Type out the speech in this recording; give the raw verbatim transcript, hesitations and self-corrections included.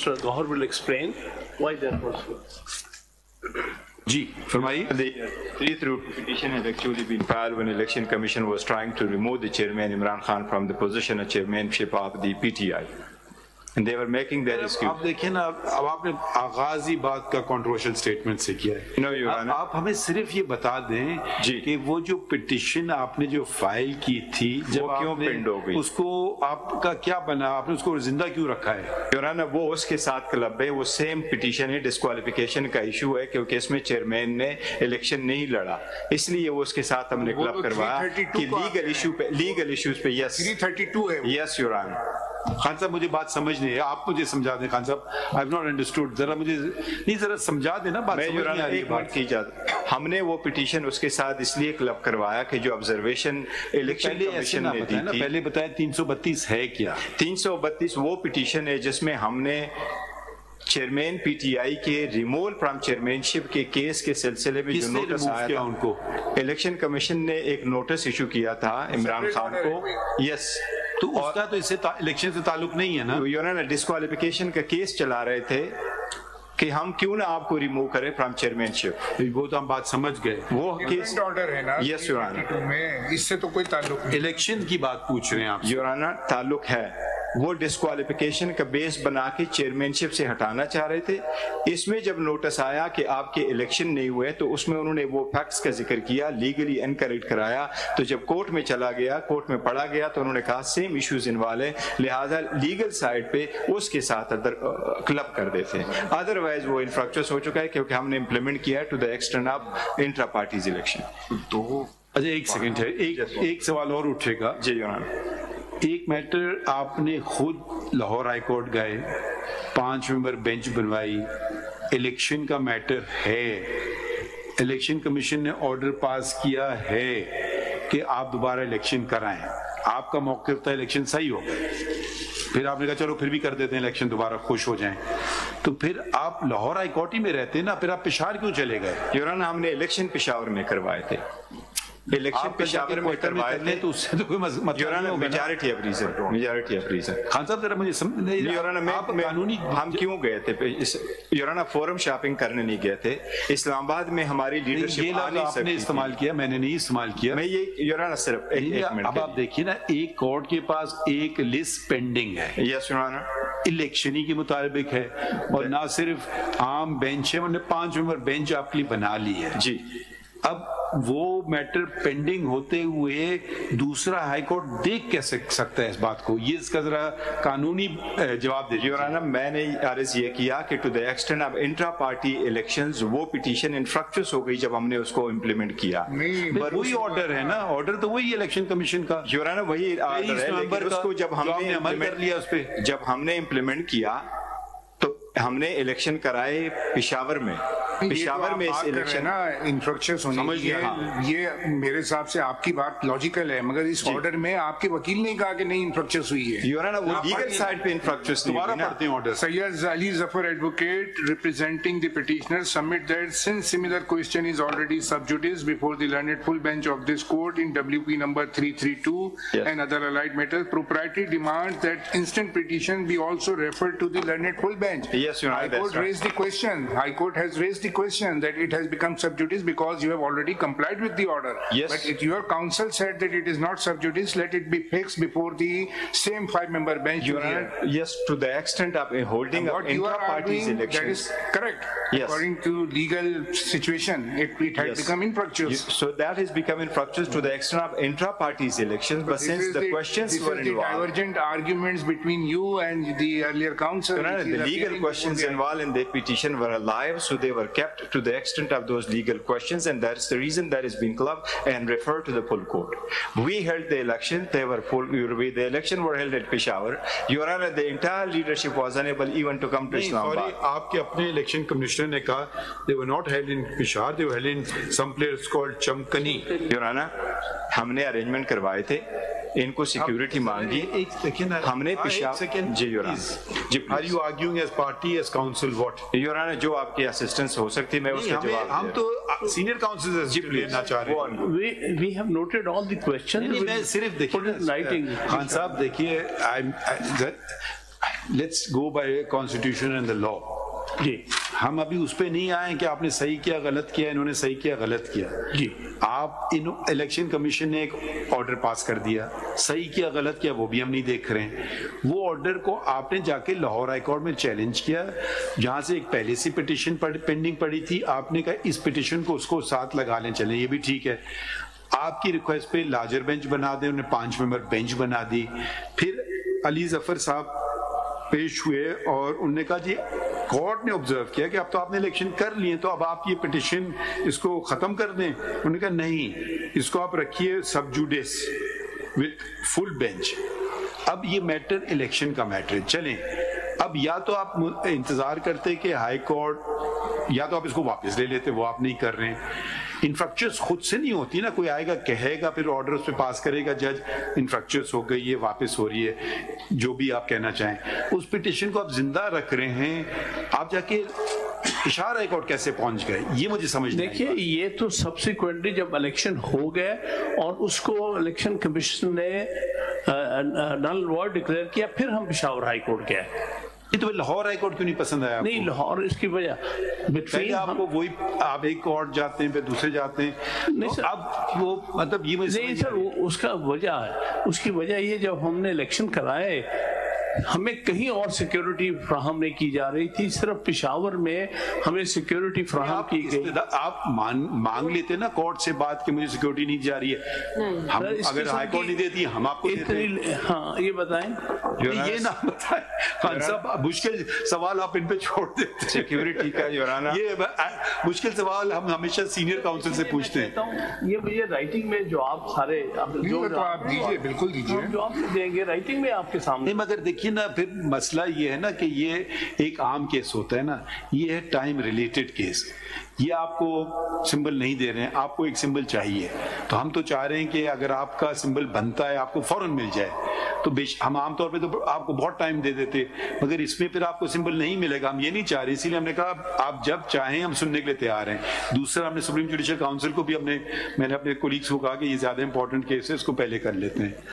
Mister Gohar will explain why that was. جی فرمائیے. The see-through petition has actually been filed when Election Commission was trying to remove the chairman Imran Khan from the position of chairmanship of the P T I. And they were making their excuse. آپ دیکھیں نا, اب آپ نے آغاز ہی بات کا controversial statement سے کیا ہے. No, Your Honor. آپ ہمیں صرف یہ بتا دیں جی کہ وہ جو پٹیشن آپ نے جو فائل کی تھی جب وہ کیوں پینڈ ہو گئی, اس کو آپ کا کیا بنا, آپ نے اس کو زندہ کیوں رکھا ہے؟ Your Honor, وہ اس کے ساتھ کلب ہے, وہ سیم پٹیشن ہے, ڈسکوالیفیکیشن کا ایشو ہے کیونکہ اس میں چیئرمین نے الیکشن نہیں لڑا, اس لیے وہ اس کے ساتھ ہم نے کلب کروایا کہ لیگل ایشو پہ لیگل ایشوز پہ. یس تھری تھرٹی ٹو ہے. Yes your owner. خان صاحب مجھے بات سمجھ نہیں ہے, آپ مجھے سمجھا دیں. خان صاحب آئی ہیو ناٹ انڈرسٹوڈ, ذرا مجھے نہیں ذرا سمجھا دیں نا بات. میں یور آنر ایک منٹ کی اجازت, ہم نے وہ پٹیشن اس کے ساتھ اس لیے کلب کروایا کہ جو آبزرویشن الیکشن کمیشن نے دی تھی. پہلے بتائیں تین سو بتیس ہے کیا؟ تین سو بتیس وہ پٹیشن ہے جس میں ہم نے چیئرمین پی ٹی آئی کے ریموول فرام چیئرمین شپ کے کیس کے سلسلے میں جو نوٹس آیا تھا ان کو, الیکشن کمیشن نے ایک نوٹس ایشو کیا تھا عمران خان کو. یس, تو اس کا تو اس سے الیکشن سے تعلق نہیں ہے نا. یور آنر ڈسکوالیفیکیشن کا کیس چلا رہے تھے کہ ہم کیوں نہ آپ کو ریموو کریں فرام چیئرمین شپ. وہ تو ہم بات سمجھ گئے, وہ کیس آرڈر ہے نا. یس یور آنر, اس سے تو کوئی تعلق نہیں. الیکشن کی بات پوچھ رہے ہیں آپ. یور آنر تعلق ہے, وہ ڈسکوالیفیکیشن کا بیس بنا کے چیئرمین شپ سے ہٹانا چاہ رہے تھے. اس میں جب نوٹس آیا کہ آپ کے الیکشن نہیں ہوئے تو اس میں انہوں نے وہ فیکٹس کا ذکر کیا, لیگلی انکریکٹ کرایا. تو جب کورٹ میں چلا گیا, کورٹ میں پڑھا گیا تو انہوں نے کہا سیم ایشوز انوالو ہیں, لہٰذا لیگل سائڈ پہ اس کے ساتھ کلب کر دیتے ہیں. ادروائز وہ انفریکچوس ہو چکا ہے کیونکہ ہم نے امپلیمنٹ کیا ہے to the extent of intra parties election. تو اچھا ایک سیکنڈ ہے, ایک ایک سوال اور اٹھے گا. جی یور آنر. ایک میٹر آپ نے خود لاہور ہائی کورٹ گئے, پانچ ممبر بینچ بنوائی, الیکشن کا میٹر ہے, الیکشن کمیشن نے آرڈر پاس کیا ہے کہ آپ دوبارہ الیکشن کرائیں, آپ کا موقف تھا الیکشن صحیح ہو, پھر آپ نے کہا چلو پھر بھی کر دیتے ہیں الیکشن دوبارہ, خوش ہو جائیں. تو پھر آپ لاہور ہائی کورٹ ہی میں رہتے ہیں نا, پھر آپ پشاور کیوں چلے گئے؟ یور آنر ہم نے الیکشن پشاور میں کروائے تھے, الیکشن پشاور میں کروائے تھے, تو اس سے تو کوئی مطلب your honour majority of reason, majority of reason. Khan صاحب ذرا مجھے سمجھ نہیں, یور آنر میں قانونی ہم کیوں گئے تھے یور آنر, فورم شاپنگ کرنے نہیں گئے تھے. اسلام آباد میں ہماری لیڈرشپ آ نہیں آپ نے سکتی. استعمال کیا, میں نے نہیں استعمال کیا. میں یہ یور آنر صرف ایک منٹ, اب آپ دیکھیے نا, ایک کورٹ کے پاس ایک لسٹ پینڈنگ ہے. Yes your owner. الیکشنی کے مطابق ہے, اور نہ صرف عام بینچ ہے, انہوں نے پانچ ممبر بینچ آپ کے لیے بنا لی ہے. جی, اب وہ میٹر پینڈنگ ہوتے ہوئے دوسرا ہائی کورٹ دیکھ کیا سکتا ہے اس بات کو, یہ اس کا ذرا قانونی جواب دے. یور آنر میں نے عرض یہ کیا کہ to the extent of intra party elections وہ پٹیشن انفریکچوس ہو گئی جب ہم نے اس کو امپلیمنٹ کیا. وہی آرڈر ہے نا, آرڈر تو وہی الیکشن کمیشن کا. یور آنر وہی آرڈر ہے, لیکن اس کو جب ہم نے عمل کر لیا, اس پہ جب ہم نے امپلیمنٹ کیا تو ہم نے الیکشن کرائے پشاور میں. پشاور میں اس الیکشن نا انفریکشنس ہونے کی, یہ میرے حساب سے آپ کی بات لاجیکل ہے, مگر اس آرڈر میں آپ کے وکیل نے کہا کہ نہیں انفریکشنس ہوئی ہے. یور آنر وہ لیگل سائڈ پہ انفریکشنس نہیں ہوئی نا. پڑھتے ہیں order. Syed Ali Zafar advocate representing the petitioner submit that since similar question is already sub judice before the learned full bench of this court in W P number three thirty-two and other allied matters, propriety demands that instant petition be also referred to the learned full bench. Yes, Your Honor, High Court raised the question. High Court has raised the question that it has become sub judice because you have already complied with the order. Yes. But if your counsel said that it is not sub judice, let it be fixed before the same five-member bench. Your Honor, yes, to the extent of a holding of intra-parties elections. That is correct. Yes. According to legal situation, it, it had Yes. become infructuous. You, so that has become infructuous to the extent of intra-parties elections. But, but since the, the questions this were is the involved, divergent arguments between you and the earlier counsel. Your Honor, the legal questions involved in the petition were alive, so they were kept to the extent of those legal questions, and that's the reason that has been clubbed and referred to the full court. We held the election; they were full. The election were held at Peshawar. Your Honor, the entire leadership was unable even to come to Islamabad. Sorry, آپ کے اپنے election commissioner نے کہا they were not held in Peshawar, they were held in some place called Chamkani. Your Honor, ہم نے arrangement کروائے تھے, ان کو سیکیورٹی مانگی, ہم نے پشاور. جی your honour. Are you arguing as party, as counsel, what? Your honour, جو آپ کی اسسٹنس ہو سکتی میں اس کا جواب. ہم تو سینئر کاؤنسل سے لینا چاہ رہے ہیں. We we have noted all the questions. میں صرف دیکھیے خان صاحب, دیکھیے Let's go by constitution and the law. جی ہم ابھی اس پہ نہیں آئے کہ آپ نے صحیح کیا غلط کیا, انہوں نے صحیح کیا غلط کیا. جی آپ الیکشن کمیشن نے ایک آرڈر پاس کر دیا, صحیح کیا غلط کیا وہ بھی ہم نہیں دیکھ رہے ہیں. وہ آرڈر کو آپ نے جا کے لاہور ہائی کورٹ میں چیلنج کیا, جہاں سے ایک پہلے سے پٹیشن پینڈنگ پڑی تھی, آپ نے کہا اس پٹیشن کو اس کو ساتھ لگا لیں, چلیں یہ بھی ٹھیک ہے. آپ کی ریکویسٹ پہ لارجر بینچ بنا دیں, انہوں نے پانچ ممبر بینچ بنا دی. پھر علی ظفر صاحب پیش ہوئے اور انہوں نے کہا جی کورٹ نے آبزرو کیا کہ اب تو آپ نے الیکشن کر لیے, تو اب آپ یہ پٹیشن اس کو ختم کر دیں. انہوں نے کہا نہیں, اس کو آپ رکھیے سب جوڈیس وتھ فل بینچ. اب یہ میٹر الیکشن کا میٹر ہے. چلیں اب یا تو آپ انتظار کرتے کہ ہائی کورٹ, یا تو آپ اس کو واپس لے لیتے, وہ آپ نہیں کر رہے ہیں. انفرکچرس خود سے نہیں ہوتی نا, کوئی آئے گا کہے گا پھر آرڈر اس پہ پاس کرے گا جج, انفرکچرس ہو گئی ہے واپس ہو رہی ہے, جو بھی آپ کہنا چاہیں. اس پٹیشن کو آپ زندہ رکھ رہے ہیں, آپ جا کے اشارہ ہائی کورٹ کیسے پہنچ گئے یہ مجھے سمجھ نہیں. دیکھیے یہ تو سبسیکوینٹلی جب الیکشن ہو گئے اور اس کو الیکشن کمیشن نے نل وائڈ ڈکلیئر کیا, پھر ہم پشاور ہائی کورٹ گئے. یہ تو لاہور ہائی کورٹ کیوں نہیں پسند آیا؟ نہیں لاہور اس کی وجہ پہلے آپ کو وہی, آپ ایک کورٹ جاتے ہیں پھر دوسرے جاتے ہیں. نہیں سر اب وہ مطلب یہ نہیں سر, اس کا وجہ ہے, اس کی وجہ یہ جب ہم نے الیکشن کرائے ہمیں کہیں اور سیکیورٹی فراہم نہیں کی جا رہی تھی, صرف پشاور میں ہمیں سیکیورٹی فراہم کی گئی. آپ مانگ لیتے نا کورٹ سے بات کہ مجھے سیکیورٹی نہیں جا رہی ہے, ہم اگر ہائی کورٹ نہیں دیتی ہم آپ کو دیتے. ہاں یہ بتائیں, یہ نہ بتائیں خان صاحب, مشکل سوال آپ ان پہ چھوڑ دیتے. سیکیورٹی کا جو ہے نا یہ مشکل سوال ہم ہمیشہ سینئر کاؤنسل سے پوچھتے ہیں. یہ مجھے رائٹنگ میں جو آپ سارے جو آپ دیجیے, بالکل دیجیے, جو آپ دیں گے رائٹنگ میں آپ کے سامنے. مگر دیکھیے نا پھر مسئلہ یہ ہے نا کہ یہ ایک عام کیس ہوتا ہے نا, یہ ہے ٹائم ریلیٹڈ کیس. یہ آپ کو سمبل نہیں دے رہے ہیں, آپ کو ایک سمبل چاہیے, تو ہم تو چاہ رہے ہیں کہ اگر آپ کا سمبل بنتا ہے آپ کو فوراً مل جائے. تو ہم عام طور پہ تو آپ کو بہت ٹائم دے دیتے, مگر اس میں پھر آپ کو سمبل نہیں ملے گا, ہم یہ نہیں چاہ رہے. اسی لیے ہم نے کہا آپ جب چاہیں ہم سننے کے لیے تیار ہیں. دوسرا ہم نے سپریم جوڈیشل کاؤنسل کو بھی, ہم نے میں نے اپنے کولیگس کو کہا کہ یہ زیادہ امپورٹنٹ کیس ہے, اس کو پہلے کر لیتے ہیں.